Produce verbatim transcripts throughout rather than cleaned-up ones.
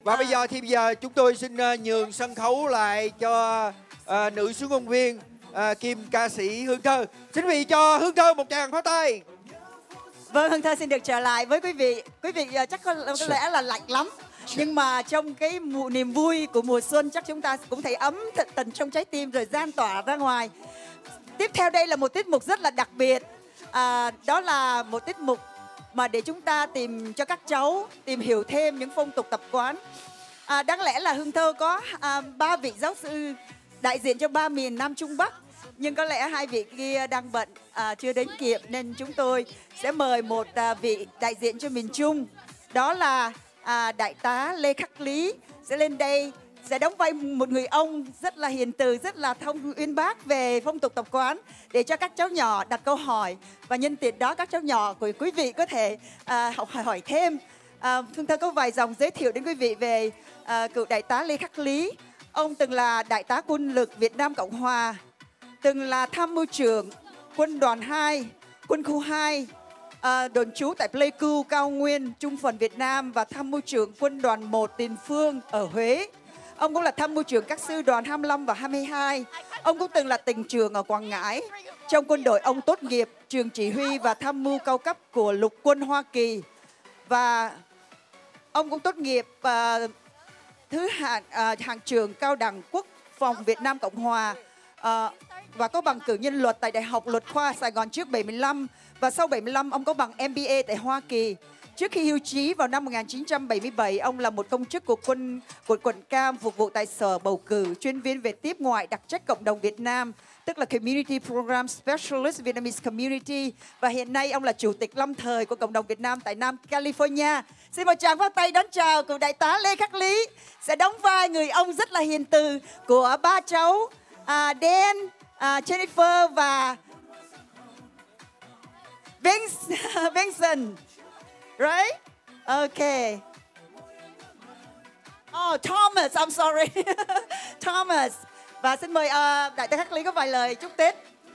Và à. bây giờ thì bây giờ chúng tôi xin uh, nhường sân khấu lại cho uh, nữ xuống ngôn viên uh, kim ca sĩ Hương Thơ. Xin quý vị cho Hương Thơ một tràng pháo tay. Vâng, Hương Thơ xin được trở lại với quý vị. Quý vị uh, chắc có, có lẽ là lạnh lắm. Nhưng mà trong cái mùa niềm vui của mùa xuân chắc chúng ta cũng thấy ấm thật tình trong trái tim rồi lan tỏa ra ngoài. Tiếp theo đây là một tiết mục rất là đặc biệt. À, đó là một tiết mục mà để chúng ta tìm cho các cháu tìm hiểu thêm những phong tục tập quán. À, đáng lẽ là Hương Thơ có à, ba vị giáo sư đại diện cho ba miền Nam Trung Bắc, nhưng có lẽ hai vị kia đang bận à, chưa đến kịp, nên chúng tôi sẽ mời một à, vị đại diện cho miền Trung, đó là à, đại tá Lê Khắc Lý sẽ lên đây, sẽ đóng vai một người ông rất là hiền từ, rất là thông uyên bác về phong tục tập quán để cho các cháu nhỏ đặt câu hỏi, và nhân tiện đó các cháu nhỏ của quý vị có thể à, học hỏi, hỏi thêm. À, Hương Thơ có vài dòng giới thiệu đến quý vị về à, cựu đại tá Lê Khắc Lý. Ông từng là đại tá quân lực Việt Nam Cộng Hòa, từng là tham mưu trưởng quân đoàn hai, quân khu hai, à, đồn trú tại Pleiku, Cao Nguyên, Trung phần Việt Nam, và tham mưu trưởng quân đoàn một Tiền Phương ở Huế. Ông cũng là tham mưu trưởng các sư đoàn hai mươi lăm và hai mươi hai. Ông cũng từng là tỉnh trưởng ở Quảng Ngãi. Trong quân đội, ông tốt nghiệp trường chỉ huy và tham mưu cao cấp của Lục quân Hoa Kỳ. Và ông cũng tốt nghiệp uh, thứ hạng uh, hạng trưởng cao đẳng quốc phòng Việt Nam Cộng Hòa, uh, và có bằng cử nhân luật tại Đại học Luật khoa Sài Gòn trước bảy mươi lăm, và sau bảy mươi lăm ông có bằng M B A tại Hoa Kỳ. Trước khi hưu trí vào năm một nghìn chín trăm bảy mươi bảy, ông là một công chức của quân của quận Cam, phục vụ tại Sở Bầu cử, chuyên viên về tiếp ngoại đặc trách cộng đồng Việt Nam, tức là Community Program Specialist Vietnamese Community. Và hiện nay ông là chủ tịch lâm thời của cộng đồng Việt Nam tại Nam California. Xin một tràng pháo tay đón chào cựu đại tá Lê Khắc Lý sẽ đóng vai người ông rất là hiền từ của ba cháu uh, Dan, uh, Jennifer và Vincent. Right? Okay. Oh, Thomas, I'm sorry. Thomas. Và xin mời uh, đại tá Khắc Lý có vài lời chúc Tết.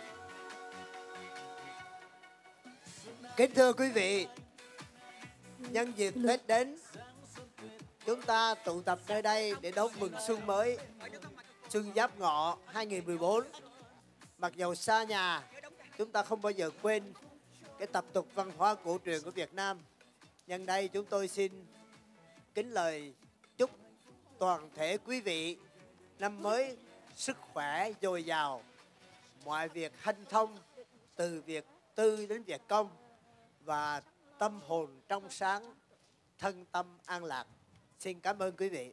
Kính thưa quý vị, nhân dịp Tết đến, chúng ta tụ tập nơi đây để đón mừng xuân mới, Xuân Giáp Ngọ hai nghìn mười bốn. Mặc dầu xa nhà, chúng ta không bao giờ quên cái tập tục văn hóa cổ truyền của Việt Nam. Nhân đây chúng tôi xin kính lời chúc toàn thể quý vị năm mới sức khỏe dồi dào, mọi việc hanh thông, từ việc tư đến việc công, và tâm hồn trong sáng, thân tâm an lạc. Xin cảm ơn quý vị.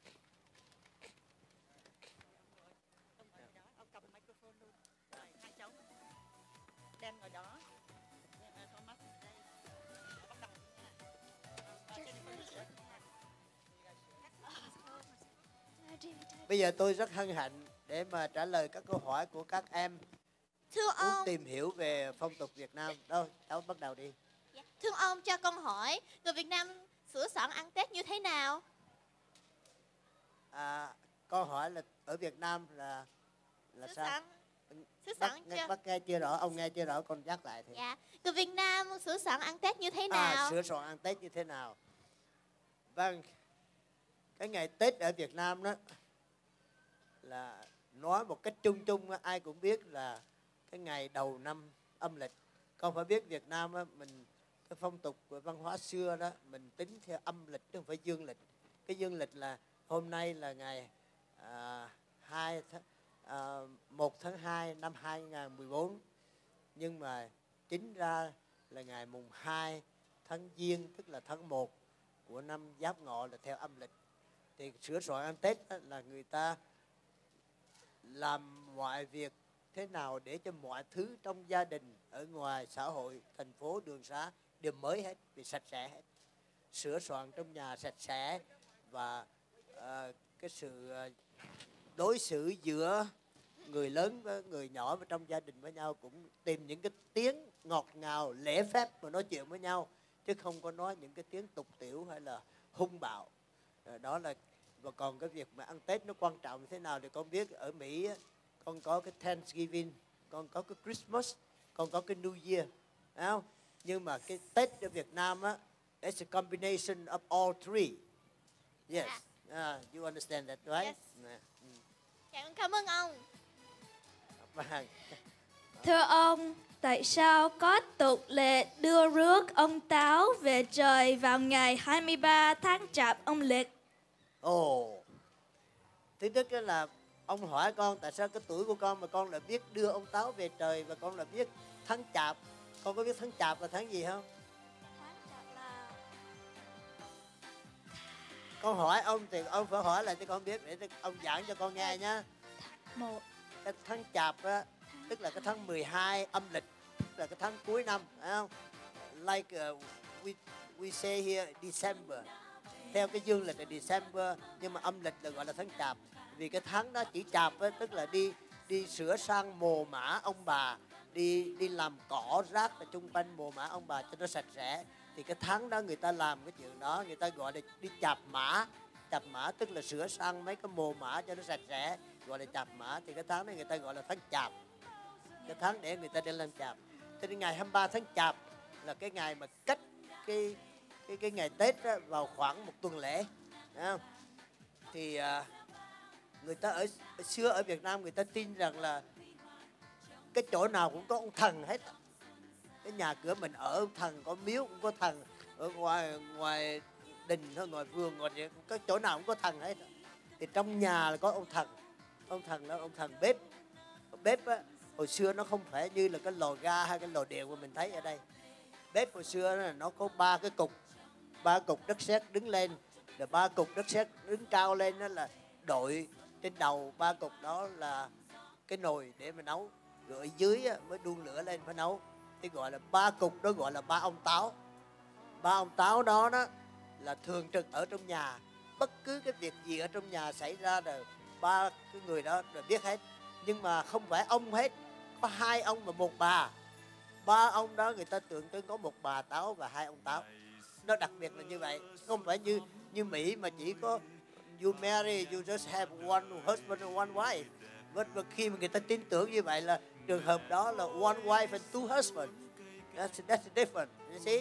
Bây giờ tôi rất hân hạnh để mà trả lời các câu hỏi của các em Thưa muốn ông, tìm hiểu về phong tục Việt Nam. Đâu, cháu bắt đầu đi. thưa ông cho con hỏi, người Việt Nam sửa soạn ăn Tết như thế nào? À, câu hỏi là ở Việt Nam là là Sửa sao? soạn, sửa Bác, soạn nghe, cho... bác nghe chưa rõ, ông nghe chưa rõ, con nhắc lại thì. Dạ, người Việt Nam sửa soạn ăn Tết như thế nào? À, sửa soạn ăn Tết như thế nào? Vâng, cái ngày Tết ở Việt Nam đó là nói một cách chung chung ai cũng biết là cái ngày đầu năm âm lịch. Con phải biết Việt Nam á, mình cái phong tục của văn hóa xưa đó mình tính theo âm lịch chứ không phải dương lịch. Cái dương lịch là hôm nay là ngày à, hai tháng, à, một tháng hai năm hai nghìn mười bốn, nhưng mà chính ra là ngày mùng hai tháng Giêng, tức là tháng một của năm Giáp Ngọ là theo âm lịch. Thì sửa soạn ăn Tết là người ta làm mọi việc thế nào để cho mọi thứ trong gia đình, ở ngoài xã hội, thành phố, đường xá đều mới hết, vì sạch sẽ hết. Sửa soạn trong nhà sạch sẽ, và uh, cái sự uh, đối xử giữa người lớn với người nhỏ và trong gia đình với nhau cũng tìm những cái tiếng ngọt ngào, lễ phép mà nói chuyện với nhau, chứ không có nói những cái tiếng tục tiểu hay là hung bạo. Uh, đó là và còn cái việc mà ăn Tết nó quan trọng như thế nào thì con biết. Ở Mỹ con có cái Thanksgiving, con có cái Christmas, con có cái New Year, phải không? Nhưng mà cái Tết ở Việt Nam á, it's a combination of all three. Yes. Ah, you understand that, right? Yes. Nè, ừ. Dạ con cảm ơn ông. Vâng. Thưa ông, tại sao có tục lệ đưa rước ông Táo về trời vào ngày hai mươi ba tháng Chạp âm lịch? Ồ. Thứ nhất á là ông hỏi con tại sao cái tuổi của con mà con lại biết đưa ông Táo về trời và con lại biết tháng Chạp. Con có biết tháng Chạp là tháng gì không? Tháng Chạp là... Con hỏi ông thì ông phải hỏi lại cho con biết để ông giảng cho con nghe nhá. Một. Cái tháng Chạp á, tức là cái tháng mười hai âm lịch, tức là cái tháng cuối năm, phải không? Like uh, we we say here December. Theo cái dương lịch là December, nhưng mà âm lịch là gọi là tháng Chạp. Vì cái tháng đó chỉ Chạp á, tức là đi đi sửa sang mồ mả ông bà, đi đi làm cỏ rác ở chung quanh mồ mả ông bà cho nó sạch sẽ. Thì cái tháng đó người ta làm cái chuyện đó, người ta gọi là đi chạp mã. Chạp mã tức là sửa sang mấy cái mồ mả cho nó sạch sẽ, gọi là chạp mã. Thì cái tháng này người ta gọi là tháng Chạp, cái tháng để người ta đi làm chạp. Thế nên ngày hai mươi ba tháng Chạp là cái ngày mà cách cái cái cái ngày Tết đó vào khoảng một tuần lễ, thấy không? Thì à, người ta ở, ở xưa ở Việt Nam người ta tin rằng là cái chỗ nào cũng có ông thần hết. Cái nhà cửa mình ở ông thần, có miếu cũng có thần, ở ngoài ngoài đình thôi, ngoài vườn, ngoài gì, có chỗ nào cũng có thần hết. Thì trong nhà là có ông thần. Ông thần đó ông thần bếp. Bếp á, hồi xưa nó không phải như là cái lò ga hay cái lò điện mà mình thấy ở đây. Bếp hồi xưa là nó có ba cái cục, ba cục đất sét đứng lên, rồi ba cục đất sét đứng cao lên, đó là đội trên đầu ba cục đó là cái nồi để mà nấu, rồi ở dưới á, mới đun lửa lên phải nấu. Thì gọi là ba cục đó gọi là ba ông Táo. Ba ông Táo đó đó là thường trực ở trong nhà, bất cứ cái việc gì ở trong nhà xảy ra rồi ba cái người đó rồi biết hết. Nhưng mà không phải ông hết, có hai ông và một bà. Ba ông đó người ta tượng trưng có một bà Táo và hai ông Táo. Nó đặc biệt là như vậy, không phải như như Mỹ mà chỉ có you marry, you just have one husband and one wife. But, but khi mà người ta tin tưởng như vậy là trường hợp đó là one wife and two husbands. That's, that's different, you see?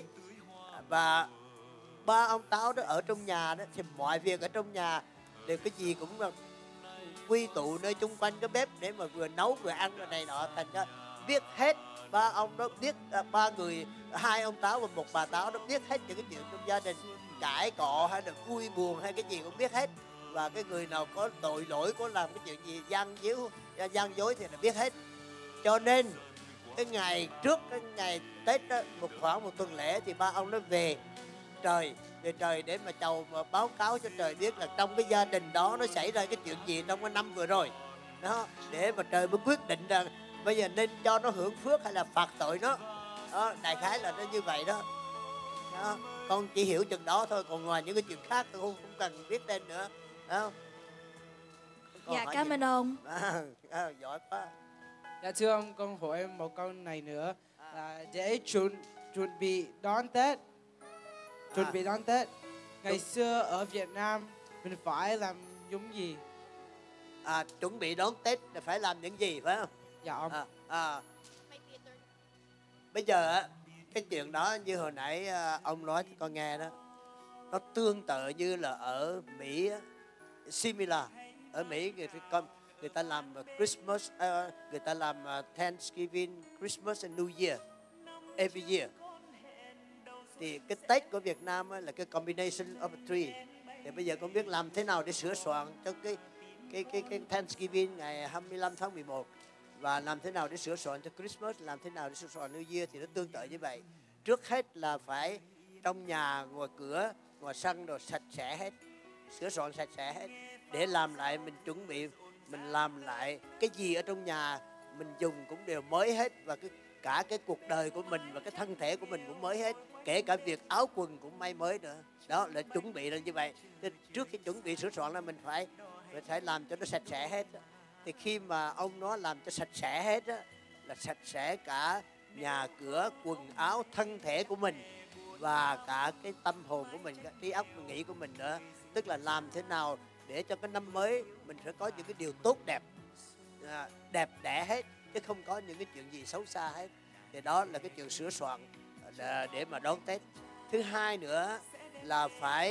Và ba ông Táo đó ở trong nhà đó thì mọi việc ở trong nhà đều cái gì cũng là quy tụ nơi chung quanh cái bếp để mà vừa nấu vừa ăn rồi này nọ, thành ra biết hết. Ba ông đó biết, à, ba người, hai ông Táo và một bà Táo đó biết hết những cái chuyện trong gia đình, cãi cọ hay là vui buồn hay cái gì cũng biết hết. Và cái người nào có tội lỗi, có làm cái chuyện gì gian díu, gian dối thì là biết hết. Cho nên cái ngày trước cái ngày Tết đó, một khoảng một tuần lễ thì ba ông nó về trời, về trời để mà chầu mà báo cáo cho trời biết là trong cái gia đình đó nó xảy ra cái chuyện gì trong cái năm vừa rồi đó, để mà trời mới quyết định rằng bây giờ nên cho nó hưởng phước hay là phạt tội nó đó, đại khái là nó như vậy đó. Đó, con chỉ hiểu chừng đó thôi, còn ngoài những cái chuyện khác tôi không, không cần biết tên nữa đó. Con Dạ hỏi cảm gì? ơn ông. À, à, giỏi quá. Dạ thưa ông, con hỏi em một câu này nữa là để chuẩn chuẩn bị đón Tết, chuẩn À. bị đón Tết. Ngày xưa ở Việt Nam mình phải làm những gì? À, chuẩn bị đón Tết là phải làm những gì phải không? Dạ ông. À, à. Bây giờ á, cái chuyện đó như hồi nãy à, ông nói cho con nghe đó, nó tương tự như là ở Mỹ á, similar. Ở Mỹ người ta, người ta làm Christmas, uh, người ta làm uh, Thanksgiving, Christmas and New Year every year. Thì cái Tết của Việt Nam á, là cái combination of the three. Thì bây giờ con biết làm thế nào để sửa soạn cho cái cái cái cái Thanksgiving ngày hai mươi lăm tháng mười một, và làm thế nào để sửa soạn cho Christmas, làm thế nào để sửa soạn New Year, thì nó tương tự như vậy. Trước hết là phải trong nhà, ngoài cửa, ngoài sân rồi sạch sẽ hết, sửa soạn sạch sẽ hết, để làm lại, mình chuẩn bị, mình làm lại cái gì ở trong nhà mình dùng cũng đều mới hết, và cái cả cái cuộc đời của mình và cái thân thể của mình cũng mới hết, kể cả việc áo quần cũng may mới nữa. Đó là chuẩn bị là như vậy. Nên trước khi chuẩn bị sửa soạn là mình phải mình phải làm cho nó sạch sẽ hết. Thì khi mà ông nói làm cho sạch sẽ hết á, là sạch sẽ cả nhà cửa, quần áo, thân thể của mình và cả cái tâm hồn của mình, cái trí óc mình nghĩ của mình nữa. Tức là làm thế nào để cho cái năm mới mình sẽ có những cái điều tốt đẹp, à, đẹp đẽ hết, chứ không có những cái chuyện gì xấu xa hết. Thì đó là cái chuyện sửa soạn để mà đón Tết. Thứ hai nữa là phải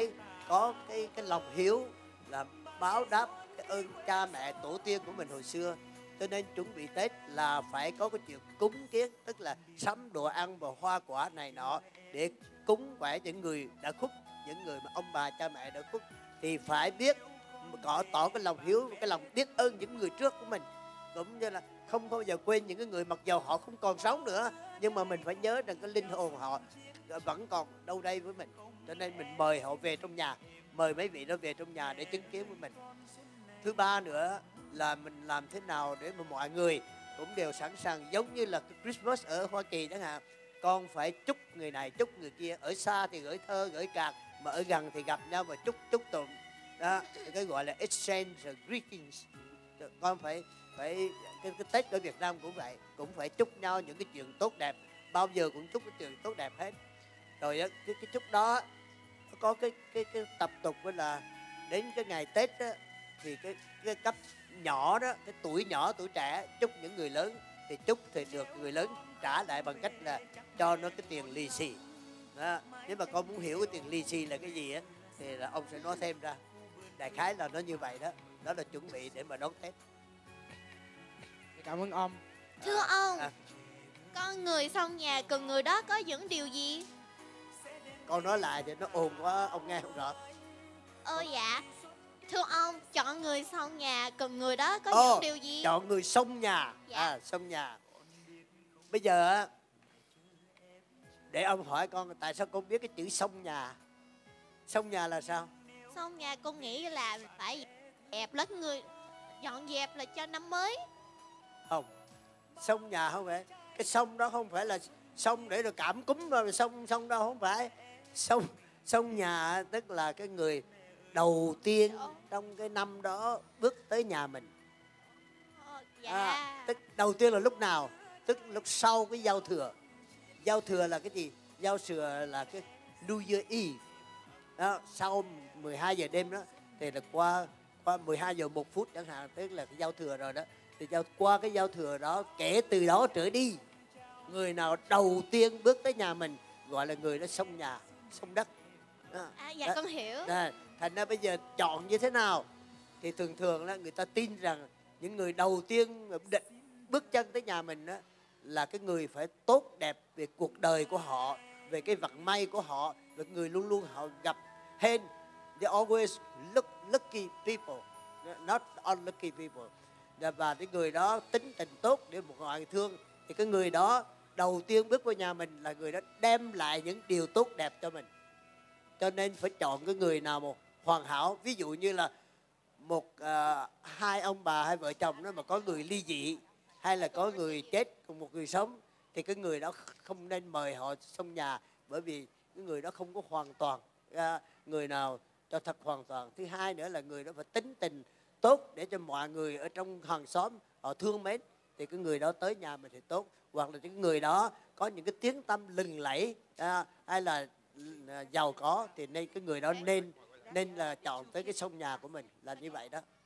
có cái cái lòng hiếu là báo đáp cái ơn cha mẹ tổ tiên của mình hồi xưa. Cho nên chuẩn bị Tết là phải có cái chuyện cúng kiến, tức là sắm đồ ăn và hoa quả này nọ để cúng quẻ những người đã khuất, những người mà ông bà cha mẹ đã khuất, thì phải biết có tỏ cái lòng hiếu, cái lòng biết ơn những người trước của mình, cũng như là không bao giờ quên những cái người mặc dầu họ không còn sống nữa, nhưng mà mình phải nhớ rằng cái linh hồn họ vẫn còn đâu đây với mình. Cho nên mình mời họ về trong nhà, mời mấy vị đó về trong nhà để chứng kiến với mình. Thứ ba nữa là mình làm thế nào để mà mọi người cũng đều sẵn sàng, giống như là Christmas ở Hoa Kỳ chẳng hạn, con phải chúc người này chúc người kia, ở xa thì gửi thơ gửi card, mà ở gần thì gặp nhau và chúc chúc tụng đó, cái gọi là exchange greetings. Con phải phải cái, cái Tết ở Việt Nam cũng vậy, cũng phải chúc nhau những cái chuyện tốt đẹp, bao giờ cũng chúc cái chuyện tốt đẹp hết. Rồi cái, cái chúc đó có cái cái cái tập tục là đến cái ngày Tết đó, thì cái cái cấp nhỏ đó, cái tuổi nhỏ tuổi trẻ chúc những người lớn, thì chúc thì được người lớn trả lại bằng cách là cho nó cái tiền lì xì đó. Nếu mà con muốn hiểu cái tiền lì xì là cái gì á thì là ông sẽ nói thêm ra. Đại khái là nó như vậy đó. Đó là chuẩn bị để mà đón Tết. Cảm ơn ông. Thưa ông, à, con người xong nhà cần người đó có những điều gì? Con nói lại thì nó ồn quá, ông nghe không rõ. Ờ dạ. Thưa ông, chọn người xong nhà cần người đó có Ồ, những điều gì? chọn người xông nhà. Dạ. À, xông nhà. Bây giờ á, để ông hỏi con tại sao con biết cái chữ xông nhà. Xông nhà là sao? Xong nhà con nghĩ là phải dẹp lết người, dọn dẹp là cho năm mới. Không, xông nhà không phải. Cái xông đó không phải là xông để rồi cảm cúm rồi xông xông đâu, không phải. Xông xông nhà tức là cái người đầu tiên trong cái năm đó bước tới nhà mình. Ờ, dạ. À, tức đầu tiên là lúc nào? Tức lúc sau cái giao thừa. Giao thừa là cái gì? Giao thừa là cái New Year Eve đó, sau mười hai giờ đêm đó thì là qua qua mười hai giờ một phút chẳng hạn, tức là cái giao thừa rồi đó. Thì giao, qua cái giao thừa đó, kể từ đó trở đi, người nào đầu tiên bước tới nhà mình gọi là người đó xông nhà, xông đất đó. À, dạ đó. con hiểu. Đó. Thành ra bây giờ chọn như thế nào thì thường thường là người ta tin rằng những người đầu tiên bước chân tới nhà mình đó là cái người phải tốt đẹp về cuộc đời của họ, về cái vận may của họ, về người luôn luôn họ gặp hên. They always look lucky people, not unlucky people. Và cái người đó tính tình tốt để một người thương, thì cái người đó đầu tiên bước vào nhà mình là người đó đem lại những điều tốt đẹp cho mình. Cho nên phải chọn cái người nào một hoàn hảo. Ví dụ như là một uh, hai ông bà hai vợ chồng đó mà có người ly dị hay là có người chết cùng một người sống, thì cái người đó không nên mời họ xông nhà, bởi vì cái người đó không có hoàn toàn. Uh, người nào cho thật hoàn toàn. Thứ hai nữa là người đó phải tính tình tốt để cho mọi người ở trong hàng xóm họ thương mến, thì cái người đó tới nhà mình thì tốt. Hoặc là những người đó có những cái tiếng tăm lừng lẫy uh, hay là uh, giàu có, thì nên cái người đó nên nên là chọn tới cái xông nhà của mình, là như vậy đó.